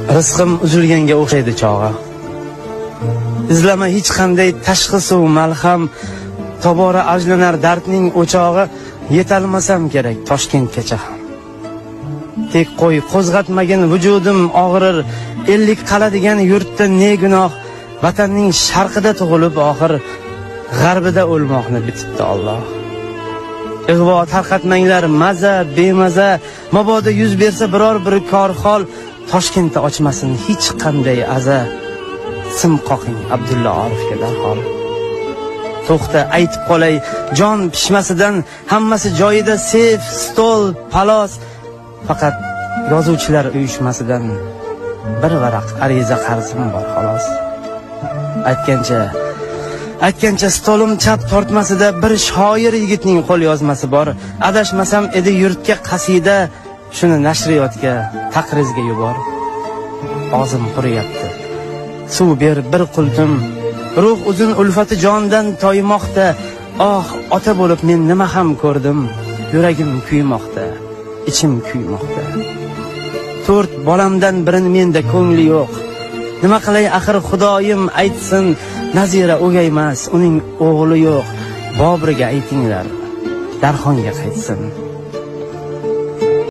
rizqim uzilganga o'xshaydi chog'i. Izlama hech qanday tashxis va malham, tobora ajlanar dardning o'chog'i. Yetolmasam kerak Toshkentgacha ham. Tek qo'y qo'zg'atmagin vujudim og'rir, ellik qaladigan yurtda ne gunoh, vatanning sharqida tug'ilib oxir g'arbida o'lmoqni bitibdi Alloh. Ig'vo tarqatmanglar maza bemaza, mabodo yuz bersa biror bir korxol, Toshkentda ochmasin hech qanday aza. Sim qoqing Abdulla Orifga darhol. To'xta aytib qolay, jon pishmasidan hammasi joyida, sef, stol, palos. Faqat yozuvchilar uyushmasidan bir varaq ariza qarzim bor xolos. Aytgancha stolim chap tortmasida bir shoir yigitning qo'l yozmasi bor. Adashmasam edi yurtga qasida, shuni nashriyotga taqrizga yubor. Og'zim quriyapti. Suv ber bir qultum. Ruh uzun ulfati jondan toymoqda. Oh, ota bo'lib men nima ham ko'rdim. Yuragim kuymoqda, ichim kuymoqda. 4 bolamdan birin menda ko'ngli yo'q. Nima qilay axir Xudoyim aytsin, Nazira o'gaymas, uning o'g'li yo'q. Boburga aytinglar, Darxonga qaytsin.